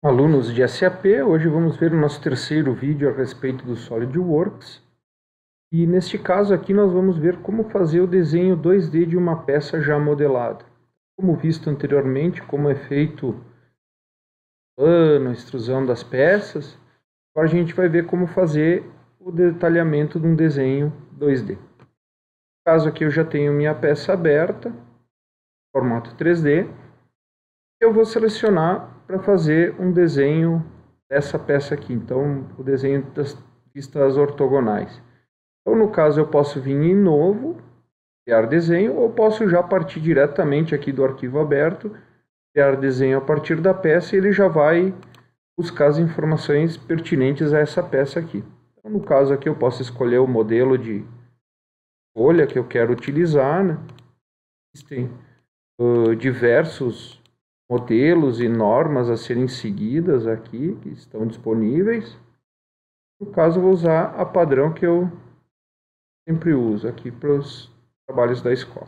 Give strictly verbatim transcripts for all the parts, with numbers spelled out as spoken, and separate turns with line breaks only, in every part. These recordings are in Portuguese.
Alunos de S A P, hoje vamos ver o nosso terceiro vídeo a respeito do SolidWorks. E neste caso aqui nós vamos ver como fazer o desenho dois D de uma peça já modelada. Como visto anteriormente, como é feito o plano, a extrusão das peças, agora a gente vai ver como fazer o detalhamento de um desenho dois D. No caso aqui eu já tenho minha peça aberta, formato três D. Eu vou selecionar para fazer um desenho dessa peça aqui, então o desenho das vistas ortogonais. Então no caso eu posso vir em novo, criar desenho, ou posso já partir diretamente aqui do arquivo aberto, criar desenho a partir da peça e ele já vai buscar as informações pertinentes a essa peça aqui. Então, no caso aqui eu posso escolher o modelo de folha que eu quero utilizar, né? Existem uh, diversos modelos e normas a serem seguidas aqui, que estão disponíveis. No caso, eu vou usar a padrão que eu sempre uso aqui para os trabalhos da escola.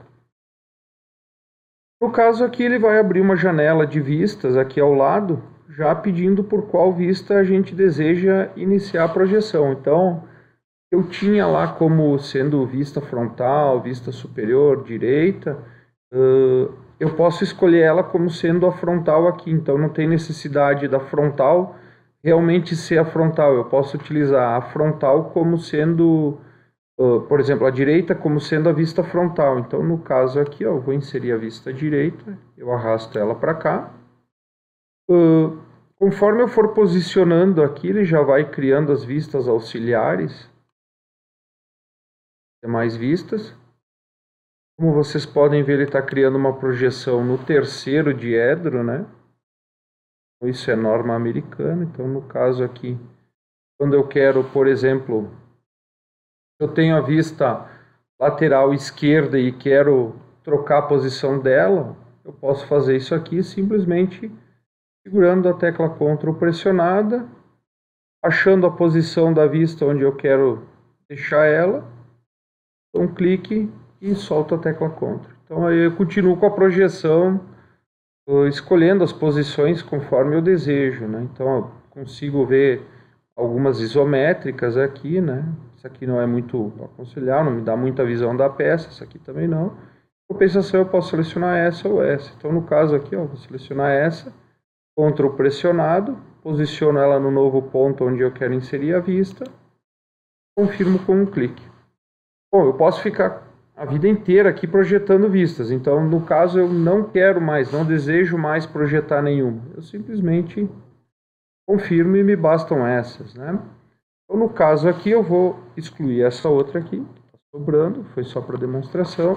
No caso aqui, ele vai abrir uma janela de vistas aqui ao lado, já pedindo por qual vista a gente deseja iniciar a projeção. Então, eu tinha lá como sendo vista frontal, vista superior, direita, uh, eu posso escolher ela como sendo a frontal aqui, então não tem necessidade da frontal realmente ser a frontal. Eu posso utilizar a frontal como sendo, uh, por exemplo, a direita como sendo a vista frontal. Então, no caso aqui, ó, eu vou inserir a vista direita, eu arrasto ela para cá. Uh, conforme eu for posicionando aqui, ele já vai criando as vistas auxiliares, demais vistas. Como vocês podem ver, ele está criando uma projeção no terceiro diedro, né? Isso é norma americana. Então, no caso aqui, quando eu quero, por exemplo, eu tenho a vista lateral esquerda e quero trocar a posição dela, eu posso fazer isso aqui simplesmente segurando a tecla Ctrl pressionada, achando a posição da vista onde eu quero deixar ela, dou um clique e solto a tecla Ctrl. Então aí eu continuo com a projeção, escolhendo as posições conforme eu desejo, né? Então eu consigo ver algumas isométricas aqui, né? Isso aqui não é muito aconselhável, não me dá muita visão da peça, isso aqui também não. Em compensação eu posso selecionar essa ou essa. Então no caso aqui, ó, vou selecionar essa, Ctrl pressionado, posiciono ela no novo ponto onde eu quero inserir a vista, confirmo com um clique. Bom, eu posso ficar a vida inteira aqui projetando vistas. Então, no caso, eu não quero mais, não desejo mais projetar nenhuma. Eu simplesmente confirmo e me bastam essas, né? Então, no caso aqui, eu vou excluir essa outra aqui, que está sobrando, foi só para demonstração.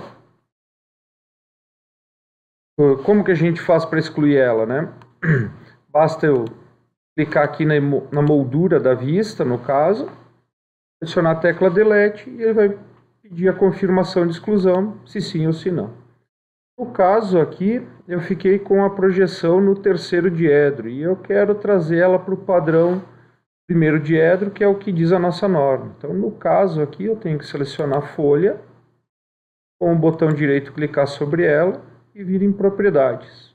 Como que a gente faz para excluir ela, né? Basta eu clicar aqui na moldura da vista, no caso, adicionar a tecla Delete e ele vai pedir a confirmação de exclusão, se sim ou se não. No caso aqui, eu fiquei com a projeção no terceiro diedro e eu quero trazer ela para o padrão primeiro diedro, que é o que diz a nossa norma. Então, no caso aqui, eu tenho que selecionar a folha, com o botão direito clicar sobre ela e vir em propriedades.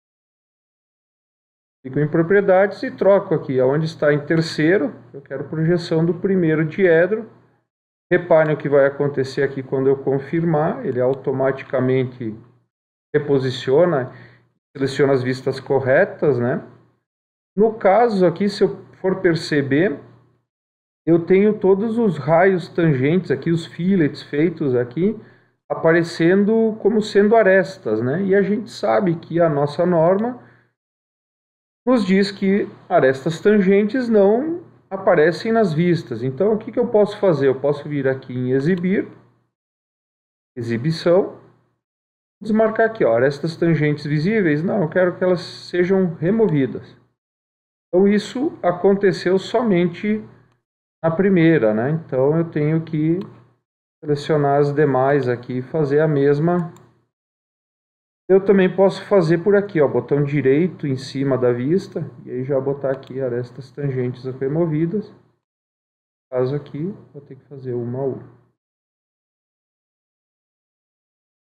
Clico em propriedades e troco aqui, onde está em terceiro, eu quero projeção do primeiro diedro. Reparem o que vai acontecer aqui quando eu confirmar, ele automaticamente reposiciona, seleciona as vistas corretas, né? No caso aqui, se eu for perceber, eu tenho todos os raios tangentes aqui, os fillets feitos aqui, aparecendo como sendo arestas, né? E a gente sabe que a nossa norma nos diz que arestas tangentes não aparecem nas vistas. Então, o que, que eu posso fazer? Eu posso vir aqui em exibir, exibição, desmarcar aqui, ó, arestas tangentes visíveis. Não, eu quero que elas sejam removidas. Então, isso aconteceu somente na primeira, né? Então, eu tenho que selecionar as demais aqui e fazer a mesma. Eu também posso fazer por aqui, ó, botão direito em cima da vista, e aí já botar aqui arestas tangentes removidas. No caso aqui, vou ter que fazer uma a uma.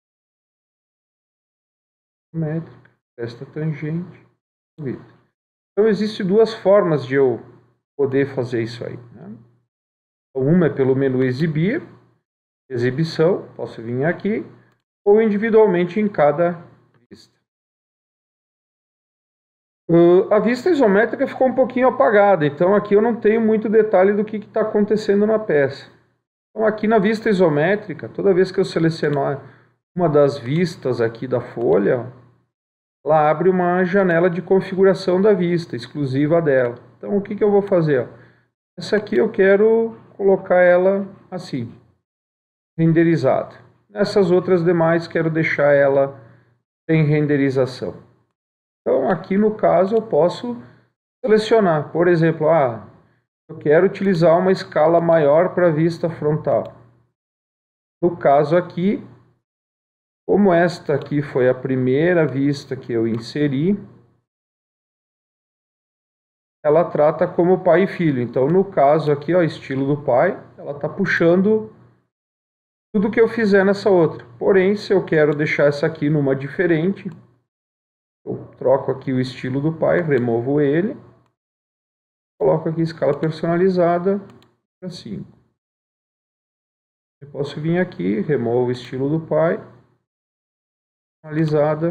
Métrica, aresta tangente, removida. Então, existem duas formas de eu poder fazer isso aí, né? Uma é pelo menu exibir, exibição, posso vir aqui, ou individualmente em cada vista. Uh, a vista isométrica ficou um pouquinho apagada, então aqui eu não tenho muito detalhe do que está acontecendo na peça. Então aqui na vista isométrica, toda vez que eu selecionar uma das vistas aqui da folha, ela abre uma janela de configuração da vista, exclusiva dela. Então o que, que eu vou fazer? Essa aqui eu quero colocar ela assim, renderizada. Nessas outras demais quero deixar ela sem renderização. Então aqui no caso eu posso selecionar, por exemplo, ah, eu quero utilizar uma escala maior para a vista frontal. No caso aqui, como esta aqui foi a primeira vista que eu inseri, ela trata como pai e filho. Então, no caso aqui, ó, estilo do pai, ela está puxando tudo que eu fizer nessa outra. Porém, se eu quero deixar essa aqui numa diferente, eu troco aqui o estilo do pai, removo ele, coloco aqui escala personalizada para cinco. Eu posso vir aqui, removo o estilo do pai, personalizada.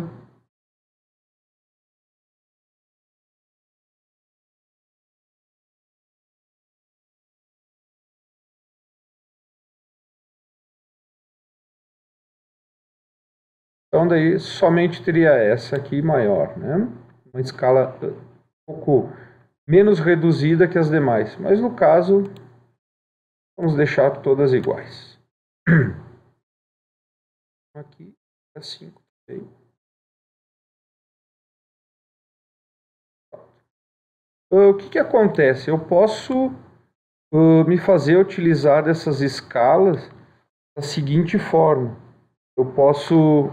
Então, daí somente teria essa aqui maior, né? Uma escala um pouco menos reduzida que as demais. Mas no caso, vamos deixar todas iguais. Aqui é cinco. Okay. O que que acontece? Eu posso uh, me fazer utilizar dessas escalas da seguinte forma. Eu posso...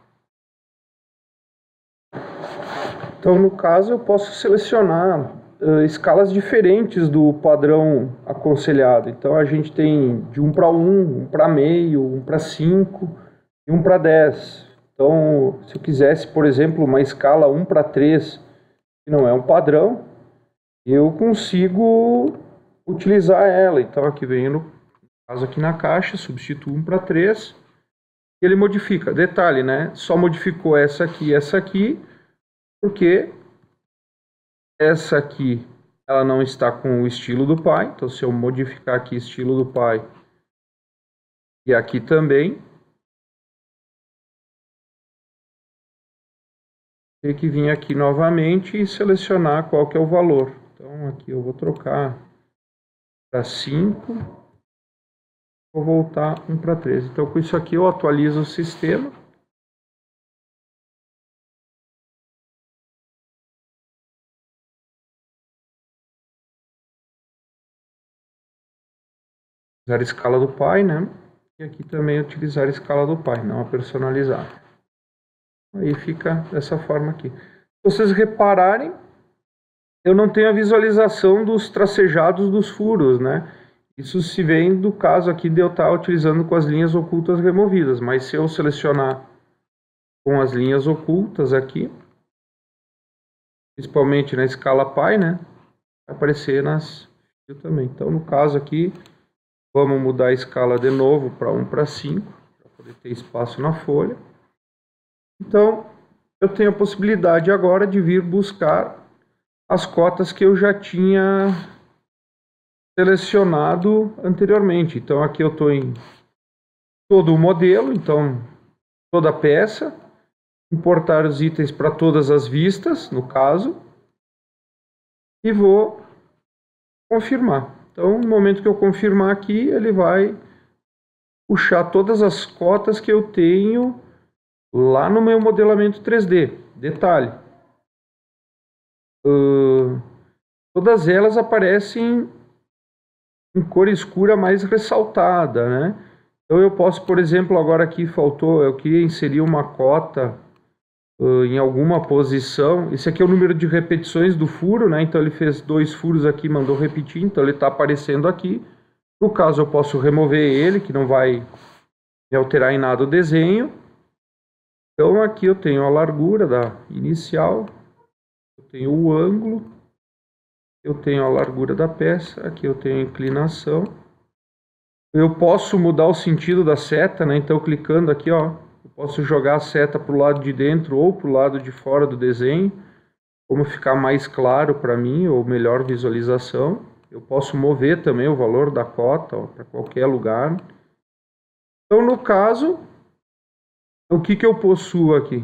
Então, no caso, eu posso selecionar uh, escalas diferentes do padrão aconselhado. Então, a gente tem de um para um, um para meio, um para cinco e um para dez. Então, se eu quisesse, por exemplo, uma escala um para três, que não é um padrão, eu consigo utilizar ela. Então, aqui vem no caso aqui na caixa, substituo um para três, e ele modifica. Detalhe, né? Só modificou essa aqui e essa aqui, porque essa aqui ela não está com o estilo do pai. Então, se eu modificar aqui estilo do pai e aqui também, tem que vir aqui novamente e selecionar qual que é o valor. Então, aqui eu vou trocar para cinco, vou voltar um para três. Então, com isso aqui eu atualizo o sistema. Utilizar a escala do pai, né? E aqui também utilizar a escala do pai, não a personalizar. Aí fica dessa forma aqui. Se vocês repararem, eu não tenho a visualização dos tracejados dos furos, né? Isso se vem do caso aqui de eu estar utilizando com as linhas ocultas removidas. Mas se eu selecionar com as linhas ocultas aqui, principalmente na escala pai, né? Vai aparecer nas também. Então, no caso aqui, vamos mudar a escala de novo para um para cinco, para poder ter espaço na folha. Então, eu tenho a possibilidade agora de vir buscar as cotas que eu já tinha selecionado anteriormente. Então, aqui eu estou em todo o modelo, então, toda a peça, importar os itens para todas as vistas, no caso, e vou confirmar. Então, no momento que eu confirmar aqui, ele vai puxar todas as cotas que eu tenho lá no meu modelamento três D. Detalhe, uh, todas elas aparecem em cor escura mais ressaltada, né? Então eu posso, por exemplo, agora aqui faltou, eu queria inserir uma cota uh, em alguma posição. Esse aqui é o número de repetições do furo, né? Então ele fez dois furos aqui, mandou repetir, então ele está aparecendo aqui. No caso eu posso remover ele, que não vai me alterar em nada o desenho. Então aqui eu tenho a largura da inicial, eu tenho o ângulo, eu tenho a largura da peça, aqui eu tenho a inclinação. Eu posso mudar o sentido da seta, né? Então, clicando aqui, ó, eu posso jogar a seta para o lado de dentro ou para o lado de fora do desenho, como ficar mais claro para mim, ou melhor visualização. Eu posso mover também o valor da cota para qualquer lugar. Então, no caso, o que, que eu possuo aqui?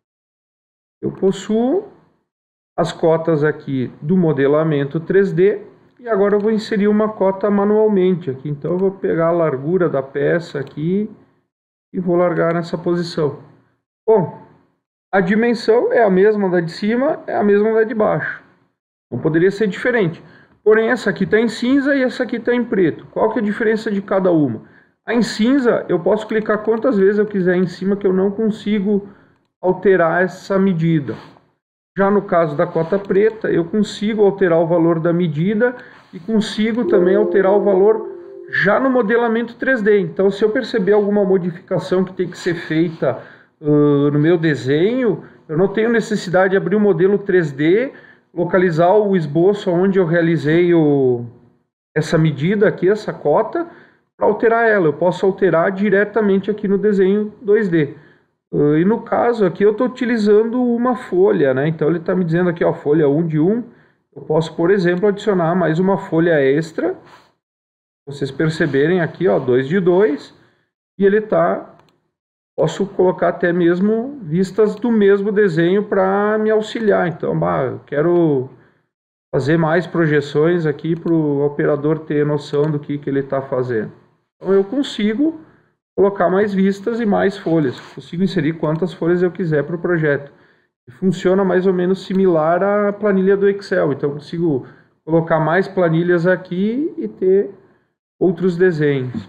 Eu possuo as cotas aqui do modelamento três D, e agora eu vou inserir uma cota manualmente aqui. Então eu vou pegar a largura da peça aqui e vou largar nessa posição. Bom, a dimensão é a mesma da de cima, é a mesma da de baixo. Não poderia ser diferente. Porém, essa aqui está em cinza e essa aqui está em preto. Qual que é a diferença de cada uma? A em cinza eu posso clicar quantas vezes eu quiser em cima, que eu não consigo alterar essa medida. Já no caso da cota preta, eu consigo alterar o valor da medida e consigo também alterar o valor já no modelamento três D. Então, se eu perceber alguma modificação que tem que ser feita uh, no meu desenho, eu não tenho necessidade de abrir o modelo três D, localizar o esboço onde eu realizei o, essa medida aqui, essa cota, para alterar ela. Eu posso alterar diretamente aqui no desenho dois D. Uh, e no caso aqui eu estou utilizando uma folha, né? Então ele está me dizendo aqui, ó, folha um de um. Eu posso, por exemplo, adicionar mais uma folha extra. Vocês perceberem aqui, ó, dois de dois. E ele tá... Posso colocar até mesmo vistas do mesmo desenho para me auxiliar. Então, bah, eu quero fazer mais projeções aqui para o operador ter noção do que, que ele está fazendo. Então eu consigo colocar mais vistas e mais folhas. Consigo inserir quantas folhas eu quiser para o projeto. E funciona mais ou menos similar à planilha do Excel. Então eu consigo colocar mais planilhas aqui e ter outros desenhos.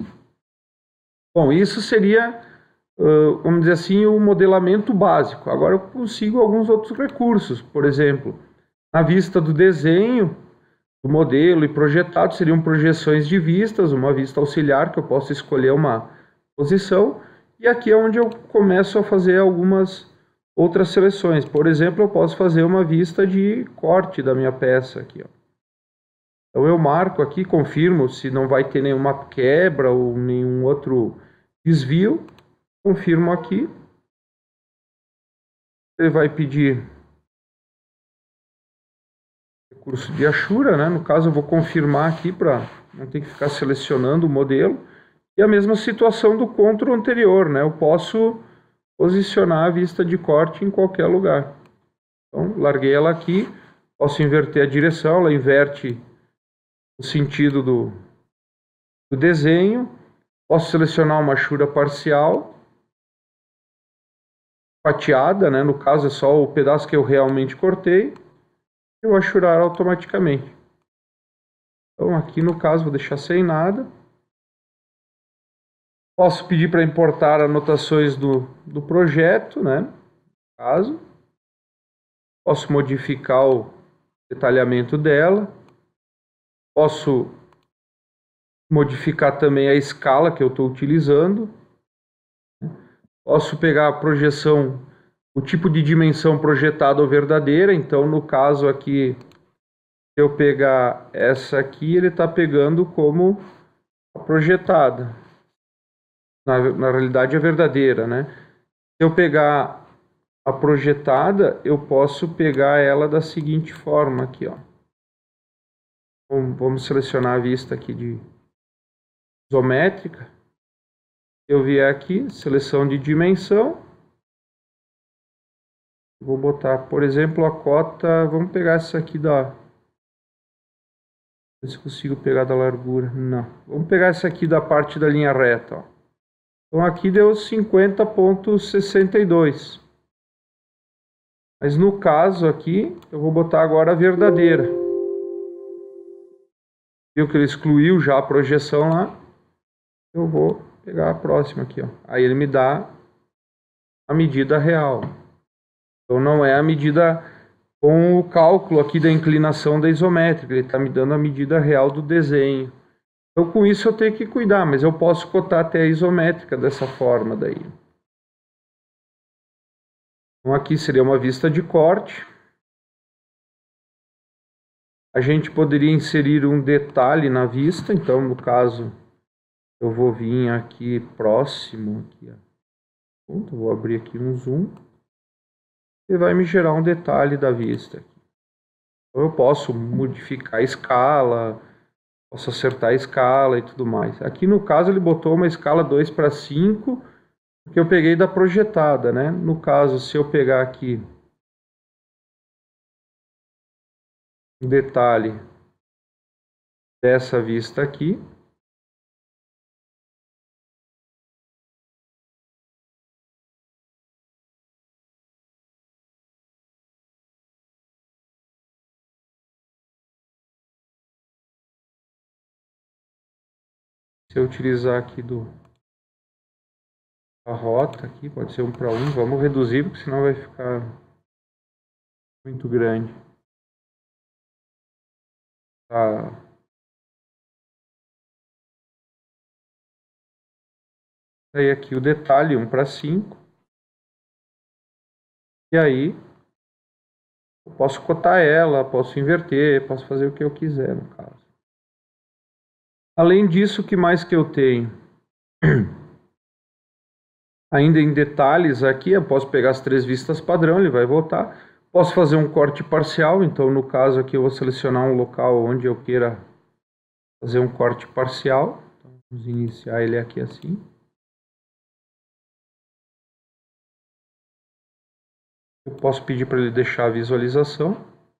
Bom, isso seria, uh, vamos dizer assim, o modelamento básico. Agora eu consigo alguns outros recursos. Por exemplo, na vista do desenho, do modelo e projetado, seriam projeções de vistas, uma vista auxiliar, que eu posso escolher uma posição, e aqui é onde eu começo a fazer algumas outras seleções. Por exemplo, eu posso fazer uma vista de corte da minha peça aqui, ó. Então eu marco aqui, confirmo se não vai ter nenhuma quebra ou nenhum outro desvio, confirmo aqui. Ele vai pedir recurso de Ashura, né? No caso eu vou confirmar aqui para não ter que ficar selecionando o modelo. E a mesma situação do control anterior, né? Eu posso posicionar a vista de corte em qualquer lugar. Então, larguei ela aqui, posso inverter a direção, ela inverte o sentido do, do desenho. Posso selecionar uma Ashura parcial, fatiada, né? No caso é só o pedaço que eu realmente cortei, e eu ashurar automaticamente. Então, aqui no caso, vou deixar sem nada. Posso pedir para importar anotações do, do projeto, né? No caso. Posso modificar o detalhamento dela. Posso modificar também a escala que eu estou utilizando. Posso pegar a projeção, o tipo de dimensão projetada ou verdadeira. Então, no caso aqui, se eu pegar essa aqui, ele está pegando como a projetada. Na, na realidade é verdadeira, né? Se eu pegar a projetada, eu posso pegar ela da seguinte forma aqui, ó. Vamos, vamos selecionar a vista aqui de isométrica. Eu vier aqui, seleção de dimensão. Vou botar, por exemplo, a cota, vamos pegar essa aqui da... Ver se consigo pegar da largura. Não. Vamos pegar essa aqui da parte da linha reta, ó. Então aqui deu cinquenta ponto sessenta e dois. Mas no caso aqui, eu vou botar agora a verdadeira. Viu que ele excluiu já a projeção lá? Eu vou pegar a próxima aqui, ó. Aí ele me dá a medida real. Então não é a medida com o cálculo aqui da inclinação da isométrica. Ele está me dando a medida real do desenho. Então, com isso eu tenho que cuidar, mas eu posso cotar até a isométrica dessa forma daí. Então, aqui seria uma vista de corte. A gente poderia inserir um detalhe na vista, então no caso eu vou vir aqui próximo, aqui, ó. Vou abrir aqui um zoom e vai me gerar um detalhe da vista. Então eu posso modificar a escala, posso acertar a escala e tudo mais. Aqui no caso ele botou uma escala dois para cinco, que eu peguei da projetada, né? No caso, se eu pegar aqui um detalhe dessa vista aqui, se eu utilizar aqui do a rota aqui, pode ser um para um, vamos reduzir, porque senão vai ficar muito grande. Tá. Aí aqui o detalhe um para cinco. E aí eu posso cotar ela, posso inverter, posso fazer o que eu quiser no caso. Além disso, o que mais que eu tenho? Ainda em detalhes aqui, eu posso pegar as três vistas padrão, ele vai voltar. Posso fazer um corte parcial, então no caso aqui eu vou selecionar um local onde eu queira fazer um corte parcial. Então, vamos iniciar ele aqui assim. Eu posso pedir para ele deixar a visualização.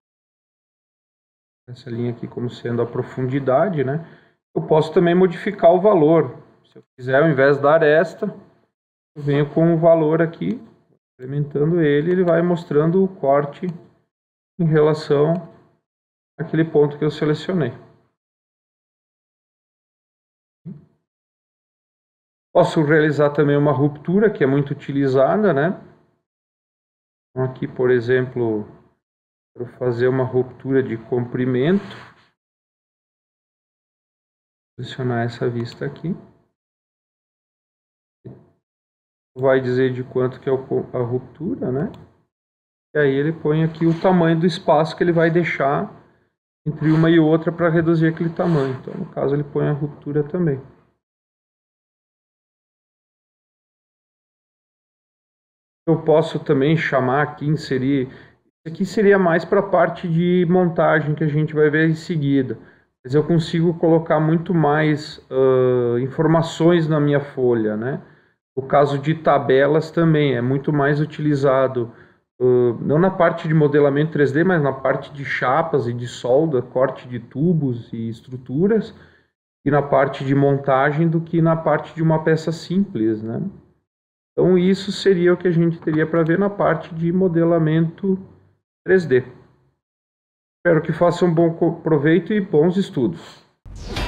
Essa linha aqui como sendo a profundidade, né? Eu posso também modificar o valor. Se eu quiser, ao invés de dar esta, eu venho com o valor aqui, incrementando ele, ele vai mostrando o corte em relação àquele ponto que eu selecionei. Posso realizar também uma ruptura, que é muito utilizada, né? Então, aqui, por exemplo, para fazer uma ruptura de comprimento, selecionar essa vista aqui. Vai dizer de quanto que é a ruptura, né? E aí ele põe aqui o tamanho do espaço que ele vai deixar entre uma e outra para reduzir aquele tamanho. Então, no caso, ele põe a ruptura também. Eu posso também chamar aqui, inserir... Isso aqui seria mais para a parte de montagem que a gente vai ver em seguida. Mas eu consigo colocar muito mais uh, informações na minha folha, né? O caso de tabelas também é muito mais utilizado, uh, não na parte de modelamento três D, mas na parte de chapas e de solda, corte de tubos e estruturas, e na parte de montagem do que na parte de uma peça simples, né? Então isso seria o que a gente teria para ver na parte de modelamento três D. Espero que façam um bom proveito e bons estudos.